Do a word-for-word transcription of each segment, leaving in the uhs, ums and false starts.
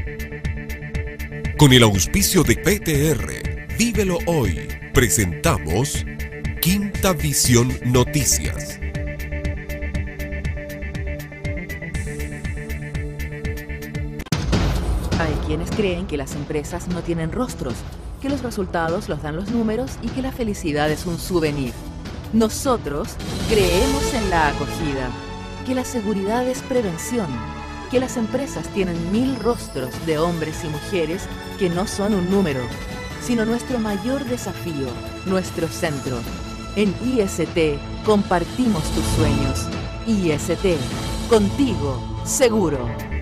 Con el auspicio de P T R, Vívelo Hoy, presentamos Quinta Visión Noticias. Hay quienes creen que las empresas no tienen rostros, que los resultados los dan los números y que la felicidad es un souvenir. Nosotros creemos en la acogida, que la seguridad es prevención, que las empresas tienen mil rostros de hombres y mujeres que no son un número, sino nuestro mayor desafío, nuestro centro. En I S T compartimos tus sueños. I S T, contigo, seguro.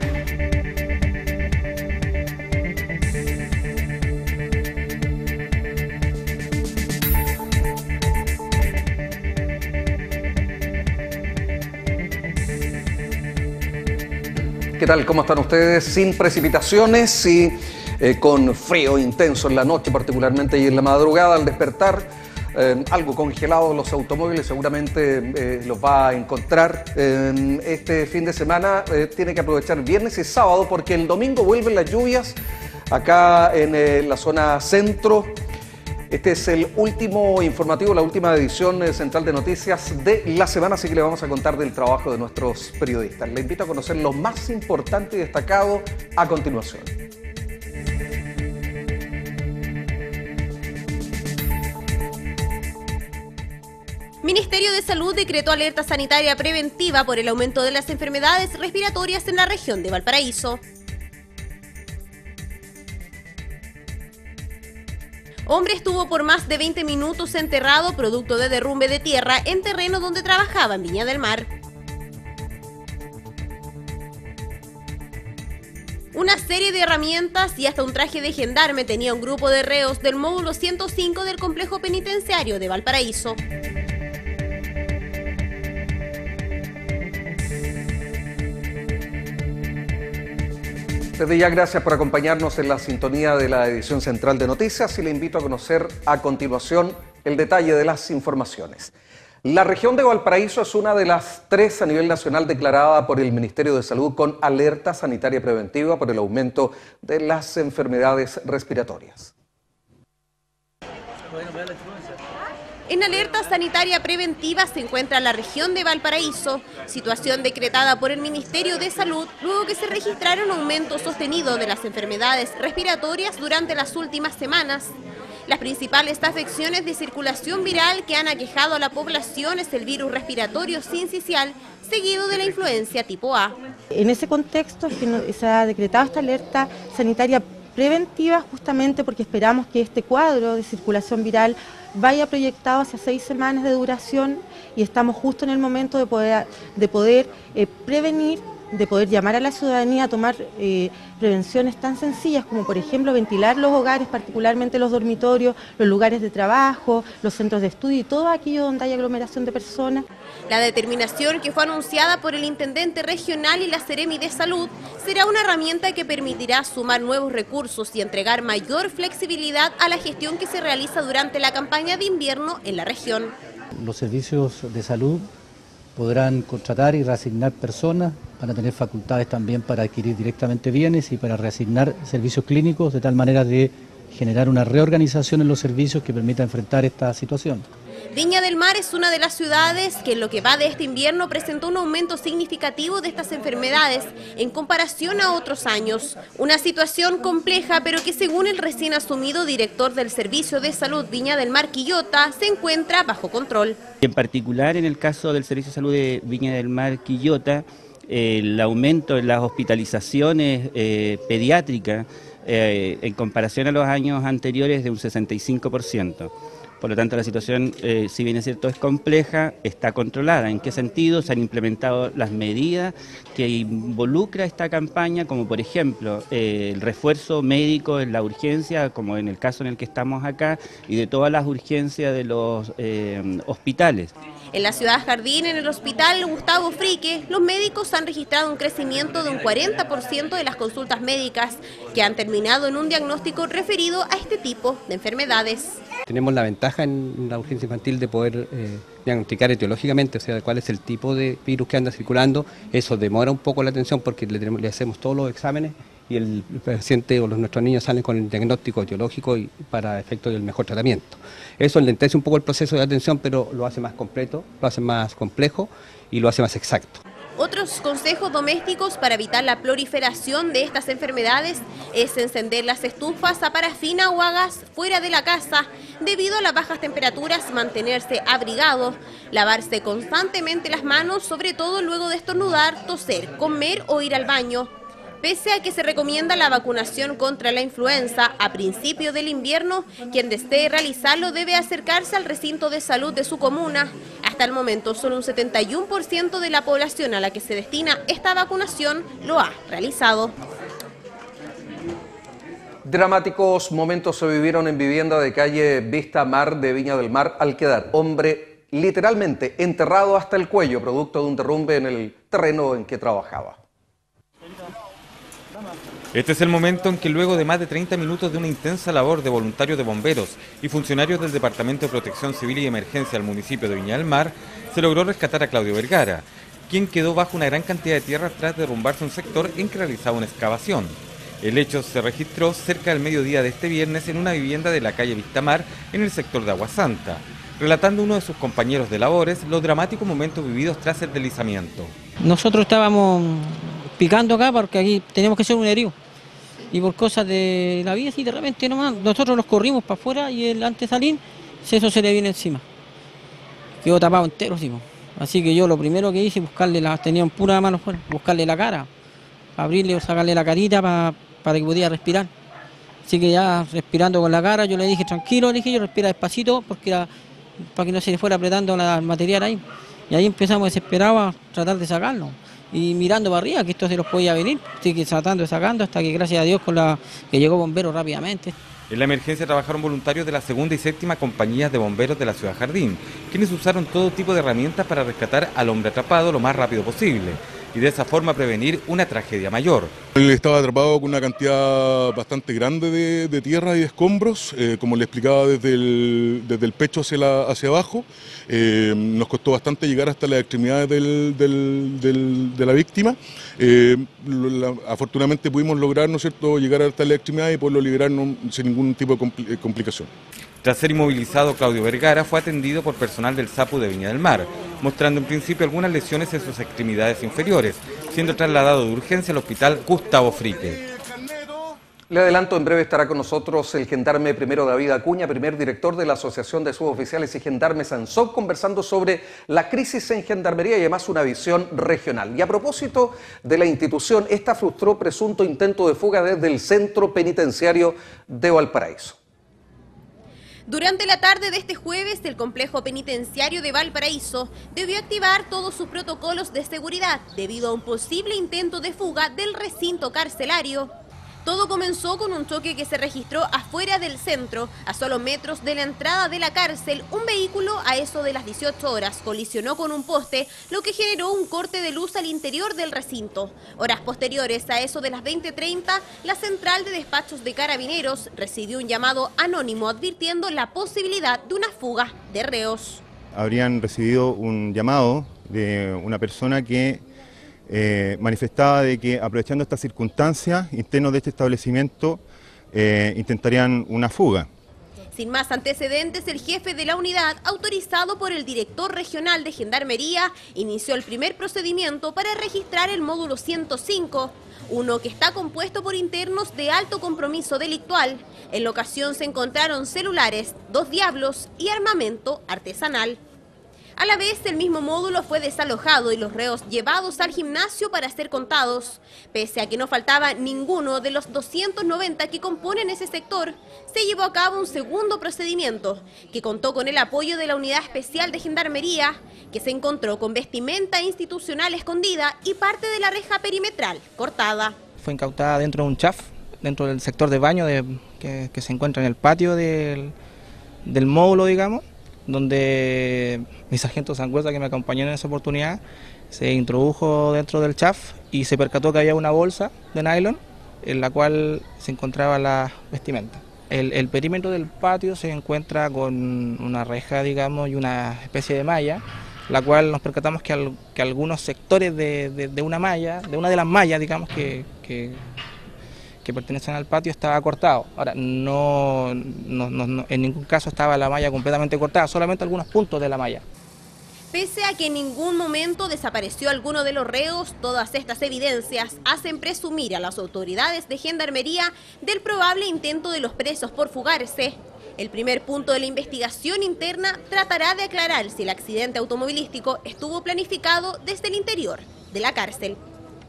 ¿Qué tal? ¿Cómo están ustedes? Sin precipitaciones y eh, con frío intenso en la noche, particularmente y en la madrugada al despertar. Eh, algo congelado los automóviles, seguramente eh, los va a encontrar. Eh, este fin de semana eh, tiene que aprovechar viernes y sábado porque el domingo vuelven las lluvias acá en eh, la zona centro. Este es el último informativo, la última edición eh, central de noticias de la semana, así que le vamos a contar del trabajo de nuestros periodistas. Le invito a conocer lo más importante y destacado a continuación. Ministerio de Salud decretó alerta sanitaria preventiva por el aumento de las enfermedades respiratorias en la región de Valparaíso. Hombre estuvo por más de veinte minutos enterrado producto de derrumbe de tierra en terreno donde trabajaba en Viña del Mar. Una serie de herramientas y hasta un traje de gendarme tenía un grupo de reos del módulo ciento cinco del complejo penitenciario de Valparaíso. Desde ya, gracias por acompañarnos en la sintonía de la edición central de noticias y le invito a conocer a continuación el detalle de las informaciones. La región de Valparaíso es una de las tres a nivel nacional declarada por el Ministerio de Salud con alerta sanitaria preventiva por el aumento de las enfermedades respiratorias. En alerta sanitaria preventiva se encuentra la región de Valparaíso, situación decretada por el Ministerio de Salud luego que se registraron aumentos sostenidos de las enfermedades respiratorias durante las últimas semanas. Las principales afecciones de circulación viral que han aquejado a la población es el virus respiratorio sincicial, seguido de la influencia tipo A. En ese contexto es que se ha decretado esta alerta sanitaria preventiva justamente porque esperamos que este cuadro de circulación viral vaya proyectado hacia seis semanas de duración y estamos justo en el momento de poder, de poder eh, prevenir, de poder llamar a la ciudadanía a tomar eh, prevenciones tan sencillas como por ejemplo ventilar los hogares, particularmente los dormitorios, los lugares de trabajo, los centros de estudio y todo aquello donde hay aglomeración de personas. La determinación que fue anunciada por el Intendente Regional y la Seremi de Salud será una herramienta que permitirá sumar nuevos recursos y entregar mayor flexibilidad a la gestión que se realiza durante la campaña de invierno en la región. Los servicios de salud podrán contratar y reasignar personas, van a tener facultades también para adquirir directamente bienes y para reasignar servicios clínicos de tal manera de generar una reorganización en los servicios que permita enfrentar esta situación. Viña del Mar es una de las ciudades que en lo que va de este invierno presentó un aumento significativo de estas enfermedades en comparación a otros años. Una situación compleja, pero que según el recién asumido director del Servicio de Salud Viña del Mar, Quillota, se encuentra bajo control. En particular, en el caso del Servicio de Salud de Viña del Mar, Quillota, eh, el aumento en las hospitalizaciones eh, pediátricas eh, en comparación a los años anteriores de un sesenta y cinco por ciento. Por lo tanto, la situación, eh, si bien es cierto, es compleja, está controlada. ¿En qué sentido? Se han implementado las medidas que involucra esta campaña, como por ejemplo eh, el refuerzo médico en la urgencia, como en el caso en el que estamos acá, y de todas las urgencias de los eh, hospitales. En la ciudad Jardín, en el hospital Gustavo Frique, los médicos han registrado un crecimiento de un cuarenta por ciento de las consultas médicas, que han terminado en un diagnóstico referido a este tipo de enfermedades. Tenemos la ventaja en la urgencia infantil de poder eh, diagnosticar etiológicamente, o sea, cuál es el tipo de virus que anda circulando. Eso demora un poco la atención porque le, tenemos, le hacemos todos los exámenes y el paciente o los, nuestros niños salen con el diagnóstico etiológico y para efecto del mejor tratamiento. Eso enlentece un poco el proceso de atención, pero lo hace más completo, lo hace más complejo y lo hace más exacto. Otros consejos domésticos para evitar la proliferación de estas enfermedades es encender las estufas a parafina o a gas fuera de la casa. Debido a las bajas temperaturas, mantenerse abrigado, lavarse constantemente las manos, sobre todo luego de estornudar, toser, comer o ir al baño. Pese a que se recomienda la vacunación contra la influenza a principio del invierno, quien desee realizarlo debe acercarse al recinto de salud de su comuna. Hasta el momento, solo un setenta y uno por ciento de la población a la que se destina esta vacunación lo ha realizado. Dramáticos momentos se vivieron en vivienda de calle Vista Mar de Viña del Mar al quedar hombre literalmente enterrado hasta el cuello, producto de un derrumbe en el terreno en que trabajaba. Este es el momento en que luego de más de treinta minutos de una intensa labor de voluntarios de bomberos y funcionarios del Departamento de Protección Civil y Emergencia del municipio de Viña del Mar, se logró rescatar a Claudio Vergara, quien quedó bajo una gran cantidad de tierra tras derrumbarse un sector en que realizaba una excavación. El hecho se registró cerca del mediodía de este viernes en una vivienda de la calle Vistamar en el sector de Agua Santa, relatando uno de sus compañeros de labores los dramáticos momentos vividos tras el deslizamiento. Nosotros estábamos picando acá porque aquí tenemos que hacer un herido. Y por cosas de la vida, sí, de repente nomás, nosotros nos corrimos para afuera y el antesalín, eso se le viene encima. Quedó tapado entero, sí. Así que yo lo primero que hice, buscarle la, tenían pura mano fuera, buscarle la cara, abrirle o sacarle la carita para, para que pudiera respirar. Así que ya respirando con la cara, yo le dije tranquilo, le dije yo respira despacito, porque era, para que no se le fuera apretando la, el material ahí. Y ahí empezamos desesperados a tratar de sacarlo. Y mirando para arriba, que esto se los podía venir, así que tratando y sacando, hasta que gracias a Dios con la que llegó bomberos rápidamente. En la emergencia trabajaron voluntarios de la segunda y séptima compañías de bomberos de la ciudad Jardín, quienes usaron todo tipo de herramientas para rescatar al hombre atrapado lo más rápido posible y de esa forma prevenir una tragedia mayor. Él estaba atrapado con una cantidad bastante grande de, de tierra y de escombros, eh, como le explicaba, desde el, desde el pecho hacia, la, hacia abajo. Eh, nos costó bastante llegar hasta las extremidades del, del, del, de la víctima. Eh, la, afortunadamente pudimos lograr, ¿no es cierto?, llegar hasta las extremidades y poderlo liberar no, sin ningún tipo de compl complicación. Tras ser inmovilizado, Claudio Vergara fue atendido por personal del SAPU de Viña del Mar, mostrando en principio algunas lesiones en sus extremidades inferiores, siendo trasladado de urgencia al hospital Gustavo Frique. Le adelanto, en breve estará con nosotros el gendarme primero David Acuña, primer director de la Asociación de Suboficiales y Gendarmes ANSOC, conversando sobre la crisis en gendarmería y además una visión regional. Y a propósito de la institución, esta frustró presunto intento de fuga desde el centro penitenciario de Valparaíso. Durante la tarde de este jueves, el complejo penitenciario de Valparaíso debió activar todos sus protocolos de seguridad debido a un posible intento de fuga del recinto carcelario. Todo comenzó con un choque que se registró afuera del centro, a solo metros de la entrada de la cárcel. Un vehículo a eso de las dieciocho horas colisionó con un poste, lo que generó un corte de luz al interior del recinto. Horas posteriores, a eso de las veinte treinta, la central de despachos de carabineros recibió un llamado anónimo advirtiendo la posibilidad de una fuga de reos. Habrían recibido un llamado de una persona que Eh, manifestaba de que, aprovechando estas circunstancias, internos de este establecimiento eh, intentarían una fuga. Sin más antecedentes, el jefe de la unidad, autorizado por el director regional de Gendarmería, inició el primer procedimiento para registrar el módulo ciento cinco, uno que está compuesto por internos de alto compromiso delictual. En la ocasión se encontraron celulares, dos diablos y armamento artesanal. A la vez, el mismo módulo fue desalojado y los reos llevados al gimnasio para ser contados. Pese a que no faltaba ninguno de los doscientos noventa que componen ese sector, se llevó a cabo un segundo procedimiento que contó con el apoyo de la Unidad Especial de Gendarmería, que se encontró con vestimenta institucional escondida y parte de la reja perimetral cortada. Fue incautada dentro de un chaf, dentro del sector de baño de, que, que se encuentra en el patio del, del módulo, digamos, donde mi sargento Sangüesa, que me acompañó en esa oportunidad, se introdujo dentro del chaf y se percató que había una bolsa de nylon en la cual se encontraba la vestimenta. El, el perímetro del patio se encuentra con una reja, digamos, y una especie de malla, la cual nos percatamos que, al, que algunos sectores de, de, de una malla, de una de las mallas, digamos, que, que, que pertenecen al patio estaba cortado. Ahora, no, no, no, no en ningún caso estaba la malla completamente cortada, solamente algunos puntos de la malla. Pese a que en ningún momento desapareció alguno de los reos, todas estas evidencias hacen presumir a las autoridades de Gendarmería del probable intento de los presos por fugarse. El primer punto de la investigación interna tratará de aclarar si el accidente automovilístico estuvo planificado desde el interior de la cárcel.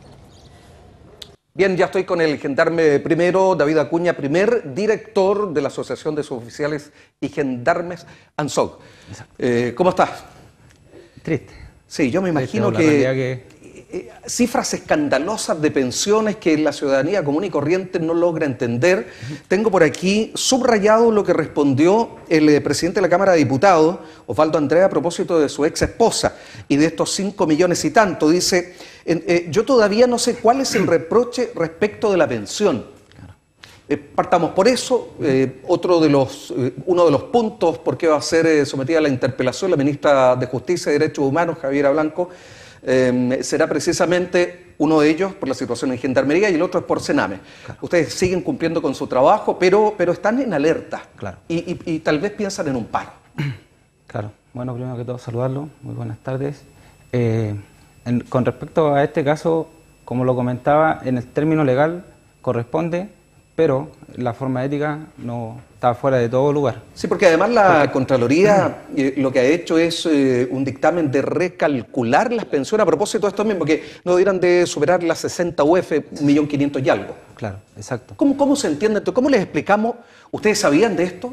Bien, ya estoy con el gendarme primero, David Acuña, primer director de la Asociación de Suboficiales y Gendarmes ANSOG. Eh, ¿Cómo estás? Triste. Sí, yo me imagino Triste, que, que... Eh, cifras escandalosas de pensiones que la ciudadanía común y corriente no logra entender. Tengo por aquí subrayado lo que respondió el eh, presidente de la Cámara de Diputados, Osvaldo Andrés, a propósito de su ex esposa y de estos cinco millones y tanto. Dice, eh, eh, yo todavía no sé cuál es el reproche respecto de la pensión. Eh, partamos por eso. Eh, otro de los, eh, uno de los puntos por qué va a ser eh, sometida a la interpelación la ministra de Justicia y Derechos Humanos, Javiera Blanco, eh, será precisamente uno de ellos por la situación en Gendarmería y el otro es por Sename. Claro. Ustedes siguen cumpliendo con su trabajo, pero, pero están en alerta. Claro. y, y, y tal vez piensan en un paro. Claro. Bueno, primero que todo saludarlo. Muy buenas tardes. Eh, en, con respecto a este caso, como lo comentaba, en el término legal corresponde, pero la forma ética no está fuera de todo lugar. Sí, porque además la porque... Contraloría eh, lo que ha hecho es eh, un dictamen de recalcular las pensiones a propósito de esto mismo, que no debieran de superar las sesenta U F, un millón quinientos y algo. Claro, exacto. ¿Cómo, cómo se entiende esto? ¿Cómo les explicamos? ¿Ustedes sabían de esto?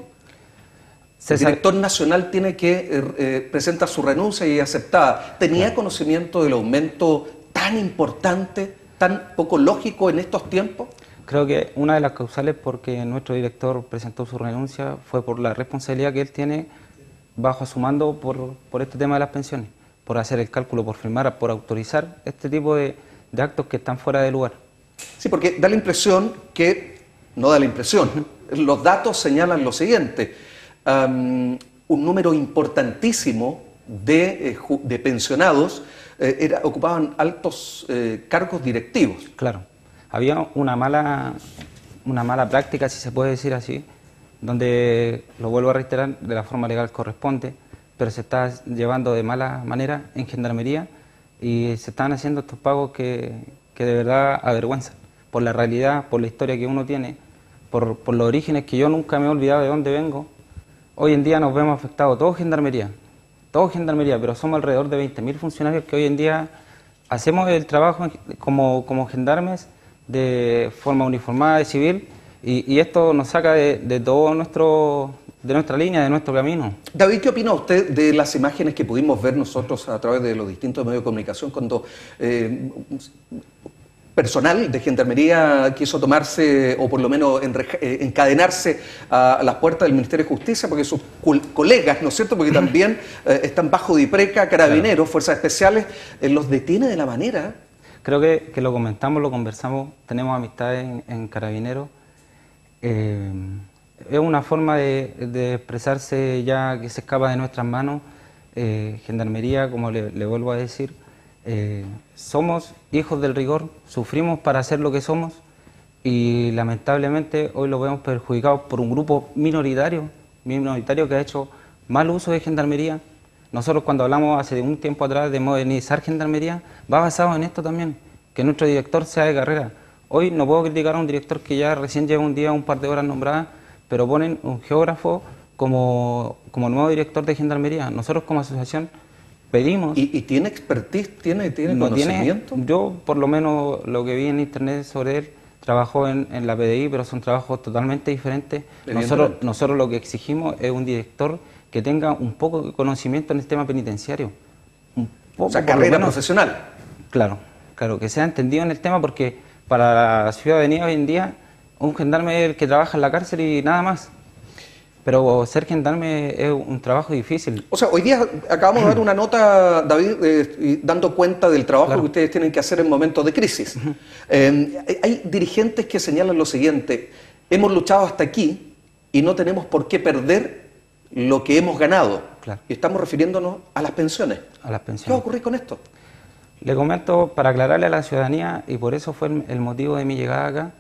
El director nacional tiene que eh, eh, presentar su renuncia y aceptada. ¿Tenía claro. conocimiento del aumento tan importante, tan poco lógico en estos tiempos? Creo que una de las causales por que nuestro director presentó su renuncia fue por la responsabilidad que él tiene bajo su mando por, por este tema de las pensiones, por hacer el cálculo, por firmar, por autorizar este tipo de, de actos que están fuera de lugar. Sí, porque da la impresión que, no da la impresión, los datos señalan lo siguiente, um, un número importantísimo de, eh, de pensionados eh, era, ocupaban altos eh, cargos directivos. Claro. Había una mala, una mala práctica, si se puede decir así, donde, lo vuelvo a reiterar, de la forma legal corresponde, pero se está llevando de mala manera en Gendarmería y se están haciendo estos pagos que, que de verdad avergüenzan, por la realidad, por la historia que uno tiene, por, por los orígenes que yo nunca me he olvidado de dónde vengo. Hoy en día nos vemos afectados, todo Gendarmería, todo Gendarmería, pero somos alrededor de veinte mil funcionarios que hoy en día hacemos el trabajo como, como gendarmes, de forma uniformada, de civil, y, y esto nos saca de, de todo nuestro, de nuestra línea, de nuestro camino. David, ¿qué opina usted de las imágenes que pudimos ver nosotros a través de los distintos medios de comunicación cuando eh, personal de Gendarmería quiso tomarse, o por lo menos encadenarse a las puertas del Ministerio de Justicia, porque sus colegas, ¿no es cierto?, porque también eh, están bajo DIPRECA, Carabineros, claro. Fuerzas Especiales, eh, los detiene de la manera... Creo que, que lo comentamos, lo conversamos, tenemos amistades en, en Carabineros. Eh, es una forma de, de expresarse ya que se escapa de nuestras manos. Eh, Gendarmería, como le, le vuelvo a decir, eh, somos hijos del rigor, sufrimos para ser lo que somos y lamentablemente hoy lo vemos perjudicados por un grupo minoritario, minoritario que ha hecho mal uso de Gendarmería. Nosotros cuando hablamos hace un tiempo atrás de modernizar Gendarmería, va basado en esto también, que nuestro director sea de carrera. Hoy no puedo criticar a un director que ya recién lleva un día, un par de horas nombrada, pero ponen un geógrafo como, como nuevo director de Gendarmería. Nosotros como asociación pedimos... ¿Y, y tiene expertise, tiene, tiene no conocimiento? Tiene, yo por lo menos lo que vi en internet sobre él, trabajó en, en la P D I, pero son trabajos totalmente diferentes. Nosotros, nosotros lo que exigimos es un director que tenga un poco de conocimiento en el tema penitenciario. Un poco, o sea, carrera profesional. Claro, claro, que sea entendido en el tema, porque para la ciudadanía hoy en día un gendarme es el que trabaja en la cárcel y nada más. Pero ser gendarme es un trabajo difícil. O sea, hoy día acabamos de dar una nota, David, eh, dando cuenta del trabajo claro. que ustedes tienen que hacer en momentos de crisis. Uh-huh. eh, hay dirigentes que señalan lo siguiente: hemos luchado hasta aquí y no tenemos por qué perder lo que hemos ganado. Claro. Y estamos refiriéndonos a las pensiones. A las pensiones. ¿Qué va a ocurrir con esto? Le comento para aclararle a la ciudadanía, y por eso fue el, el motivo de mi llegada acá,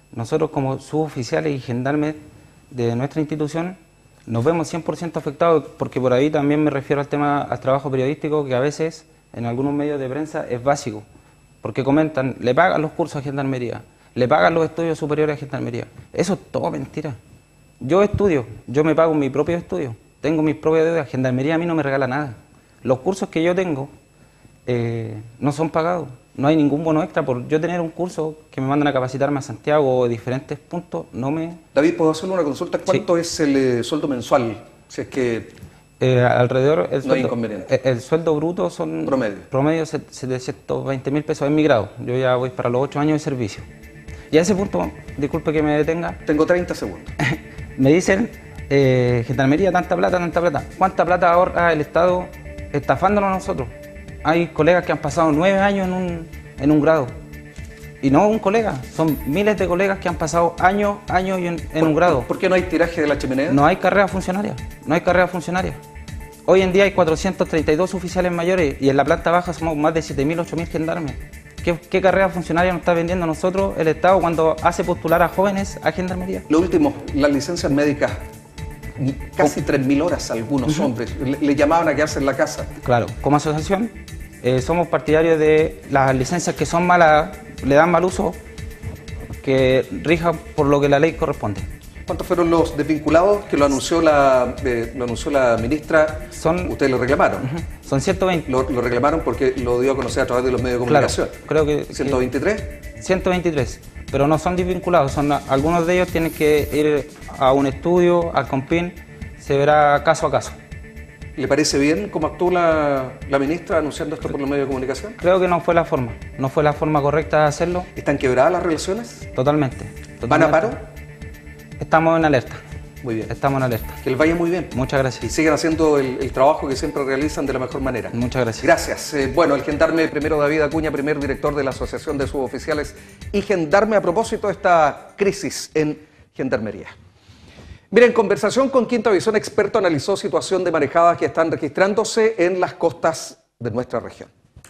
Nosotros como suboficiales y gendarmes de nuestra institución nos vemos cien por ciento afectados, porque por ahí también me refiero al tema, al trabajo periodístico, que a veces en algunos medios de prensa es básico, porque comentan, le pagan los cursos a Gendarmería, le pagan los estudios superiores a Gendarmería. Eso es todo mentira. Yo estudio, yo me pago mi propio estudio, tengo mis propias deudas, Gendarmería a mí no me regala nada. Los cursos que yo tengo eh, no son pagados, no hay ningún bono extra por yo tener un curso que me mandan a capacitarme a Santiago o diferentes puntos, no me... David, ¿puedo hacerle una consulta? ¿Cuánto sí. es el eh, sueldo mensual? Si es que... Eh, alrededor, el, no sueldo, hay inconveniente. El, el sueldo bruto son... Promedio. Promedio setecientos veinte mil pesos en mi grado. Yo ya voy para los ocho años de servicio. Y a ese punto, disculpe que me detenga. Tengo treinta segundos. Me dicen, eh, Gendarmería, tanta plata, tanta plata. ¿Cuánta plata ahorra el Estado estafándonos a nosotros? Hay colegas que han pasado nueve años en un, en un grado. Y no un colega, son miles de colegas que han pasado años, años en, en un grado. ¿Por qué no hay tiraje de la chimenea? No hay carrera funcionaria, no hay carrera funcionaria. Hoy en día hay cuatrocientos treinta y dos oficiales mayores y en la planta baja somos más de siete mil, ocho mil gendarmes. ¿Qué, ¿Qué carrera funcionaria nos está vendiendo a nosotros el Estado cuando hace postular a jóvenes a Gendarmería? Lo último, las licencias médicas, casi tres mil horas algunos uh-huh. hombres, le, le llamaban a quedarse en la casa. Claro, como asociación eh, somos partidarios de las licencias que son malas, le dan mal uso, que rija por lo que la ley corresponde. ¿Cuántos fueron los desvinculados que lo anunció la, eh, lo anunció la ministra? Son, ¿Ustedes lo reclamaron? Uh-huh. Son ciento veinte. Lo, lo reclamaron porque lo dio a conocer a través de los medios de comunicación. Claro, creo que... ¿ciento veintitrés? Que, ciento veintitrés, pero no son desvinculados. Son, algunos de ellos tienen que ir a un estudio, al COMPIN, se verá caso a caso. ¿Le parece bien cómo actuó la, la ministra anunciando esto por los medios de comunicación? Creo que no fue la forma, no fue la forma correcta de hacerlo. ¿Están quebradas las relaciones? Totalmente. totalmente. ¿Van a paro? Estamos en alerta. Muy bien. Estamos en alerta. Que les vaya muy bien. Muchas gracias. Y sigan haciendo el, el trabajo que siempre realizan de la mejor manera. Muchas gracias. Gracias. Eh, bueno, el gendarme primero David Acuña, primer director de la Asociación de Suboficiales y Gendarme, a propósito de esta crisis en Gendarmería. Miren, en conversación con Quinta Visión, experto analizó situación de marejadas que están registrándose en las costas de nuestra región.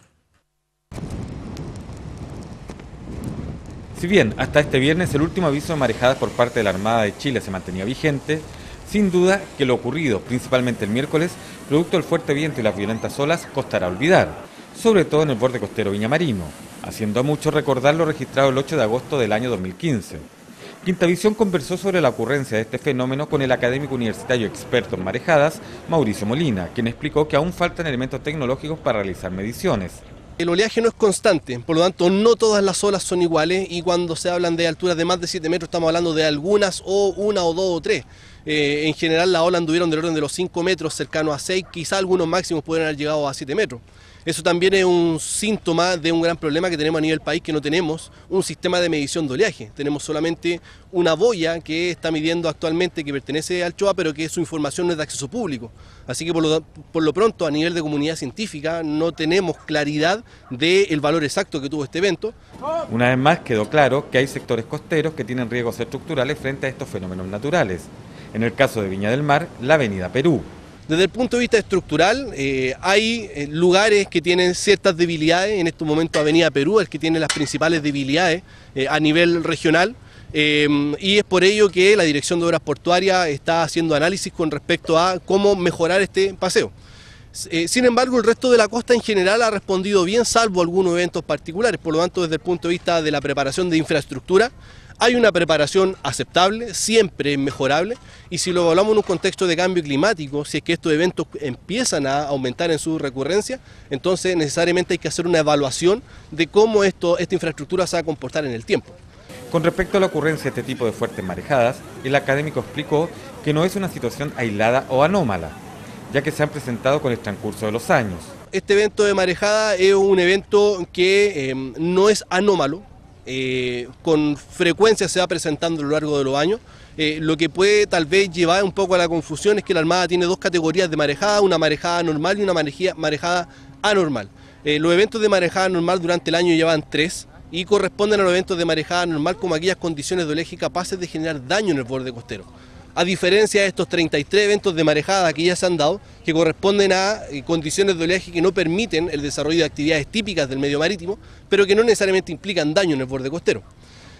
Si bien hasta este viernes el último aviso de marejadas por parte de la Armada de Chile se mantenía vigente, sin duda que lo ocurrido, principalmente el miércoles, producto del fuerte viento y las violentas olas, costará olvidar, sobre todo en el borde costero viñamarino, haciendo a muchos recordar lo registrado el ocho de agosto del año dos mil quince. Quinta Visión conversó sobre la ocurrencia de este fenómeno con el académico universitario experto en marejadas, Mauricio Molina, quien explicó que aún faltan elementos tecnológicos para realizar mediciones. El oleaje no es constante, por lo tanto no todas las olas son iguales y cuando se hablan de alturas de más de siete metros estamos hablando de algunas o una o dos o tres. Eh, en general las olas anduvieron del orden de los cinco metros, cercanos a seis, quizá algunos máximos pueden haber llegado a siete metros. Eso también es un síntoma de un gran problema que tenemos a nivel país, que no tenemos un sistema de medición de oleaje. Tenemos solamente una boya que está midiendo actualmente, que pertenece al CHOA, pero que su información no es de acceso público. Así que por lo, por lo pronto, a nivel de comunidad científica, no tenemos claridad del valor exacto que tuvo este evento. Una vez más quedó claro que hay sectores costeros que tienen riesgos estructurales frente a estos fenómenos naturales. En el caso de Viña del Mar, la avenida Perú. Desde el punto de vista estructural, eh, hay eh, lugares que tienen ciertas debilidades. En este momento Avenida Perú es el que tiene las principales debilidades eh, a nivel regional. Eh, y es por ello que la Dirección de Obras Portuarias está haciendo análisis con respecto a cómo mejorar este paseo. Eh, sin embargo, el resto de la costa en general ha respondido bien, salvo algunos eventos particulares. Por lo tanto, desde el punto de vista de la preparación de infraestructura, hay una preparación aceptable, siempre mejorable, y si lo evaluamos en un contexto de cambio climático, si es que estos eventos empiezan a aumentar en su recurrencia, entonces necesariamente hay que hacer una evaluación de cómo esto, esta infraestructura se va a comportar en el tiempo. Con respecto a la ocurrencia de este tipo de fuertes marejadas, el académico explicó que no es una situación aislada o anómala, ya que se han presentado con el transcurso de los años. Este evento de marejada es un evento que eh, no es anómalo. Eh, con frecuencia se va presentando a lo largo de los años. Eh, lo que puede tal vez llevar un poco a la confusión es que la Armada tiene dos categorías de marejada, una marejada normal y una marejada anormal. Eh, los eventos de marejada normal durante el año llevan tres y corresponden a los eventos de marejada normal como aquellas condiciones de oleaje capaces de generar daño en el borde costero. A diferencia de estos treinta y tres eventos de marejada que ya se han dado, que corresponden a condiciones de oleaje que no permiten el desarrollo de actividades típicas del medio marítimo, pero que no necesariamente implican daño en el borde costero.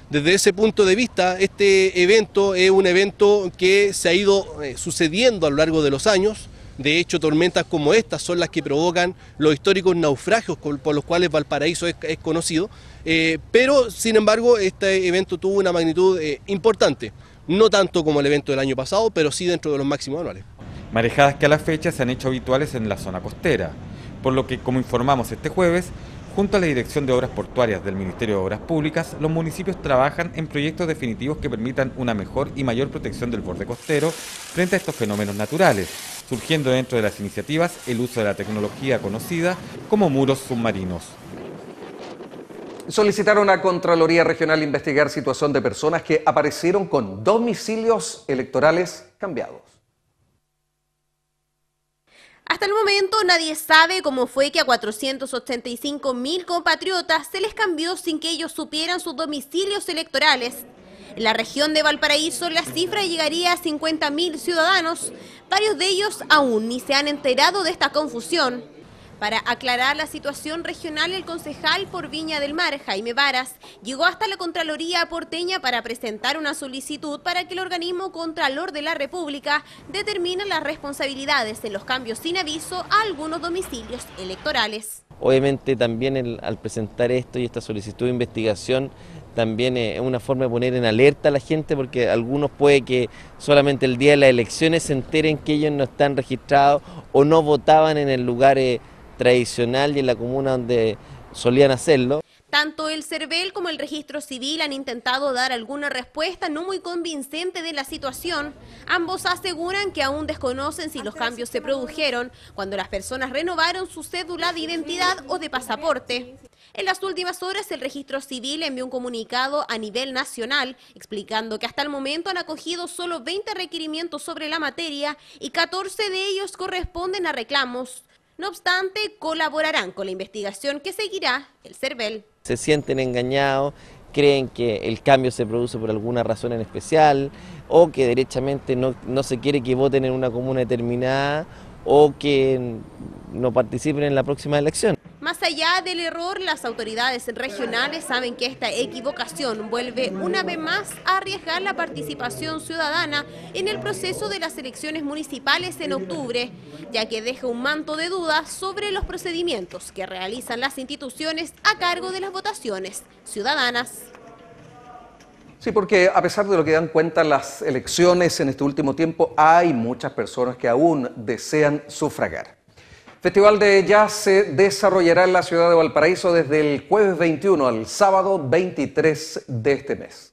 Desde ese punto de vista, este evento es un evento que se ha ido eh, sucediendo a lo largo de los años. De hecho, tormentas como estas son las que provocan los históricos naufragios por los cuales Valparaíso es, es conocido. Eh, pero, sin embargo, este evento tuvo una magnitud eh, importante. No tanto como el evento del año pasado, pero sí dentro de los máximos anuales. Marejadas que a la fecha se han hecho habituales en la zona costera, por lo que, como informamos este jueves, junto a la Dirección de Obras Portuarias del Ministerio de Obras Públicas, los municipios trabajan en proyectos definitivos que permitan una mejor y mayor protección del borde costero frente a estos fenómenos naturales, surgiendo dentro de las iniciativas el uso de la tecnología conocida como muros submarinos. Solicitaron a Contraloría Regional investigar situación de personas que aparecieron con domicilios electorales cambiados. Hasta el momento nadie sabe cómo fue que a cuatrocientos ochenta y cinco mil compatriotas se les cambió sin que ellos supieran sus domicilios electorales. En la región de Valparaíso la cifra llegaría a cincuenta mil ciudadanos. Varios de ellos aún ni se han enterado de esta confusión. Para aclarar la situación regional, el concejal por Viña del Mar, Jaime Varas, llegó hasta la Contraloría porteña para presentar una solicitud para que el organismo Contralor de la República determine las responsabilidades en los cambios sin aviso a algunos domicilios electorales. Obviamente también el, al presentar esto y esta solicitud de investigación, también es una forma de poner en alerta a la gente, porque algunos puede que solamente el día de las elecciones se enteren que ellos no están registrados o no votaban en el lugar eh, tradicional y en la comuna donde solían hacerlo. Tanto el CERVEL como el Registro Civil han intentado dar alguna respuesta no muy convincente de la situación. Ambos aseguran que aún desconocen si los cambios se produjeron cuando las personas renovaron su cédula de identidad o de pasaporte. En las últimas horas, el Registro Civil envió un comunicado a nivel nacional explicando que hasta el momento han acogido solo veinte requerimientos sobre la materia y catorce de ellos corresponden a reclamos. No obstante, colaborarán con la investigación que seguirá el CERVEL. Se sienten engañados, creen que el cambio se produce por alguna razón en especial, o que derechamente no, no se quiere que voten en una comuna determinada, o que no participen en la próxima elección. Más allá del error, las autoridades regionales saben que esta equivocación vuelve una vez más a arriesgar la participación ciudadana en el proceso de las elecciones municipales en octubre, ya que deja un manto de dudas sobre los procedimientos que realizan las instituciones a cargo de las votaciones ciudadanas. Sí, porque a pesar de lo que dan cuenta las elecciones en este último tiempo, hay muchas personas que aún desean sufragar. Festival de Jazz se desarrollará en la ciudad de Valparaíso desde el jueves veintiuno al sábado veintitrés de este mes.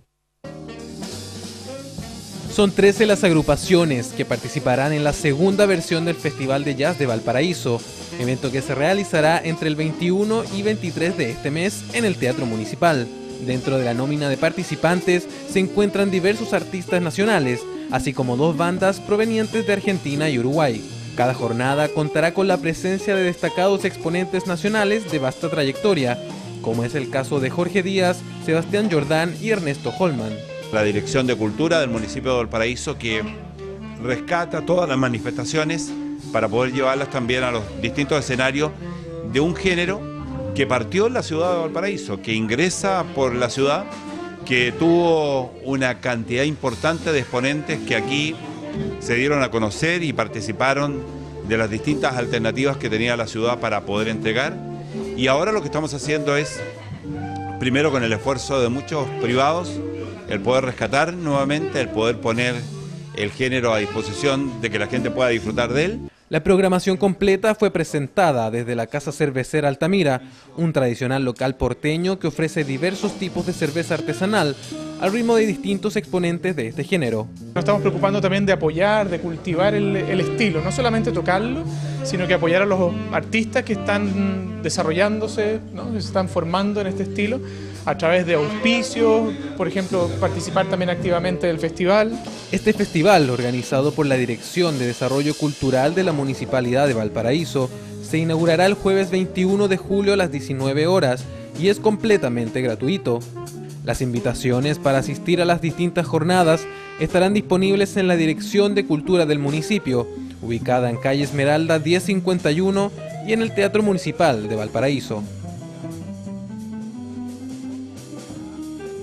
Son trece las agrupaciones que participarán en la segunda versión del Festival de Jazz de Valparaíso, evento que se realizará entre el veintiuno y veintitrés de este mes en el Teatro Municipal. Dentro de la nómina de participantes se encuentran diversos artistas nacionales, así como dos bandas provenientes de Argentina y Uruguay. Cada jornada contará con la presencia de destacados exponentes nacionales de vasta trayectoria, como es el caso de Jorge Díaz, Sebastián Jordán y Ernesto Holman. La Dirección de Cultura del municipio de Valparaíso, que rescata todas las manifestaciones para poder llevarlas también a los distintos escenarios de un género que partió en la ciudad de Valparaíso, que ingresa por la ciudad, que tuvo una cantidad importante de exponentes que aquí se dieron a conocer y participaron de las distintas alternativas que tenía la ciudad para poder entregar. Y ahora lo que estamos haciendo es, primero con el esfuerzo de muchos privados, el poder rescatar nuevamente, el poder poner el género a disposición de que la gente pueda disfrutar de él. La programación completa fue presentada desde la Casa Cervecera Altamira, un tradicional local porteño que ofrece diversos tipos de cerveza artesanal al ritmo de distintos exponentes de este género. Nos estamos preocupando también de apoyar, de cultivar el, el estilo, no solamente tocarlo, sino que apoyar a los artistas que están desarrollándose, ¿no? que se están formando en este estilo, a través de auspicios, por ejemplo, participar también activamente del festival. Este festival, organizado por la Dirección de Desarrollo Cultural de la Municipalidad de Valparaíso, se inaugurará el jueves veintiuno de julio a las diecinueve horas y es completamente gratuito. Las invitaciones para asistir a las distintas jornadas estarán disponibles en la Dirección de Cultura del municipio, ubicada en calle Esmeralda diez cincuenta y uno y en el Teatro Municipal de Valparaíso.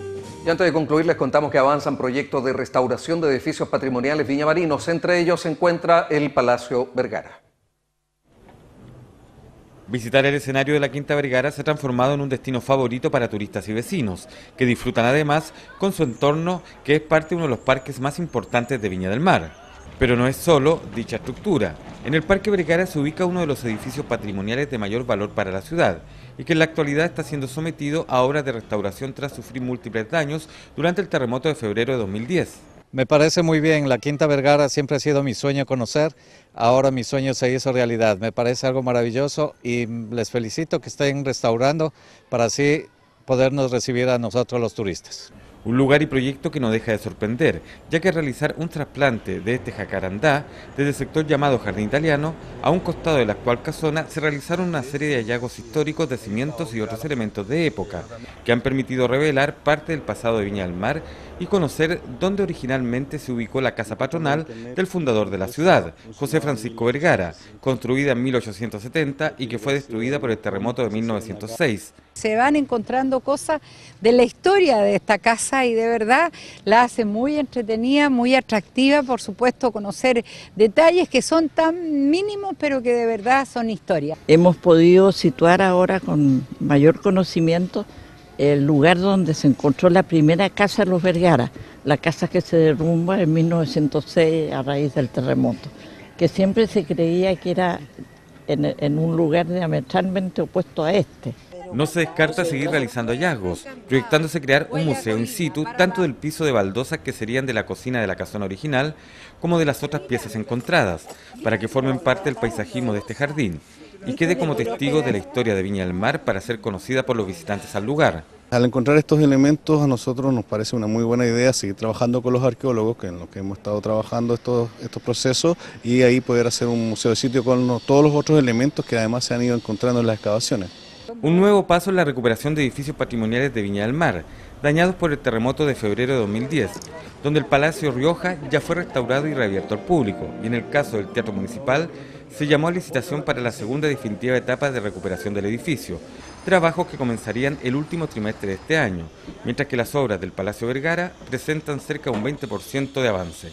Y antes de concluir, les contamos que avanzan proyectos de restauración de edificios patrimoniales viñamarinos. Entre ellos se encuentra el Palacio Vergara. Visitar el escenario de la Quinta Vergara se ha transformado en un destino favorito para turistas y vecinos, que disfrutan además con su entorno, que es parte de uno de los parques más importantes de Viña del Mar. Pero no es solo dicha estructura. En el Parque Vergara se ubica uno de los edificios patrimoniales de mayor valor para la ciudad y que en la actualidad está siendo sometido a obras de restauración tras sufrir múltiples daños durante el terremoto de febrero de dos mil diez. Me parece muy bien, la Quinta Vergara siempre ha sido mi sueño conocer, ahora mi sueño se hizo realidad, me parece algo maravilloso y les felicito que estén restaurando para así podernos recibir a nosotros los turistas. Un lugar y proyecto que no deja de sorprender, ya que al realizar un trasplante de este jacarandá desde el sector llamado Jardín Italiano a un costado de la actual casona, se realizaron una serie de hallazgos históricos de cimientos y otros elementos de época que han permitido revelar parte del pasado de Viña del Mar y conocer dónde originalmente se ubicó la casa patronal del fundador de la ciudad, José Francisco Vergara, construida en mil ochocientos setenta y que fue destruida por el terremoto de mil novecientos seis. Se van encontrando cosas de la historia de esta casa y de verdad la hace muy entretenida, muy atractiva, por supuesto conocer detalles que son tan mínimos pero que de verdad son historia. Hemos podido situar ahora con mayor conocimiento el lugar donde se encontró la primera casa de los Vergara, la casa que se derrumba en mil novecientos seis a raíz del terremoto, que siempre se creía que era en, en un lugar diametralmente opuesto a este. No se descarta seguir realizando hallazgos, proyectándose crear un museo in situ, tanto del piso de baldosas que serían de la cocina de la casona original, como de las otras piezas encontradas, para que formen parte del paisajismo de este jardín, y quede como testigo de la historia de Viña del Mar para ser conocida por los visitantes al lugar. Al encontrar estos elementos, a nosotros nos parece una muy buena idea seguir trabajando con los arqueólogos, que en lo que hemos estado trabajando estos, estos procesos, y ahí poder hacer un museo de sitio con los, todos los otros elementos que además se han ido encontrando en las excavaciones. Un nuevo paso en la recuperación de edificios patrimoniales de Viña del Mar, dañados por el terremoto de febrero de dos mil diez, donde el Palacio Rioja ya fue restaurado y reabierto al público, y en el caso del Teatro Municipal se llamó a licitación para la segunda y definitiva etapa de recuperación del edificio, trabajos que comenzarían el último trimestre de este año, mientras que las obras del Palacio Vergara presentan cerca de un veinte por ciento de avance.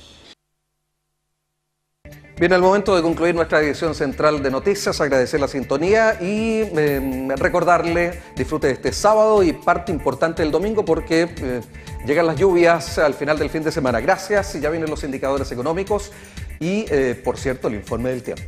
Viene el momento de concluir nuestra edición central de noticias, agradecer la sintonía y eh, recordarle, disfrute de este sábado y parte importante del domingo porque eh, llegan las lluvias al final del fin de semana. Gracias, y ya vienen los indicadores económicos y, eh, por cierto, el informe del tiempo.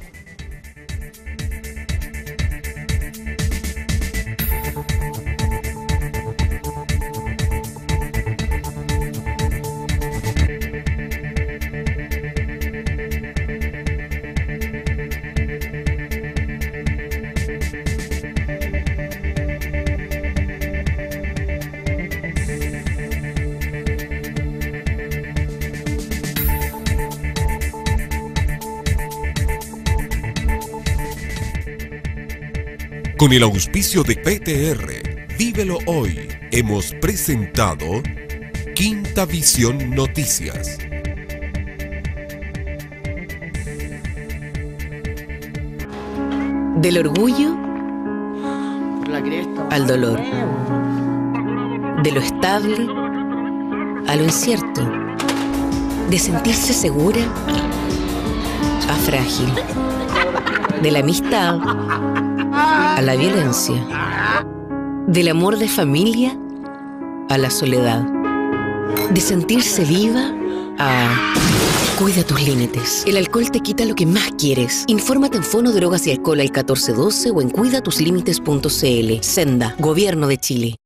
Con el auspicio de P T R, Vívelo Hoy, hemos presentado Quinta Visión Noticias. Del orgullo al dolor, de lo estable a lo incierto, de sentirse segura a frágil, de la amistad a la violencia, del amor de familia a la soledad, de sentirse viva a cuida tus límites. El alcohol te quita lo que más quieres. Infórmate en Fono Drogas y Alcohol al catorce doce o en cuida tus límites punto c l. Senda, Gobierno de Chile.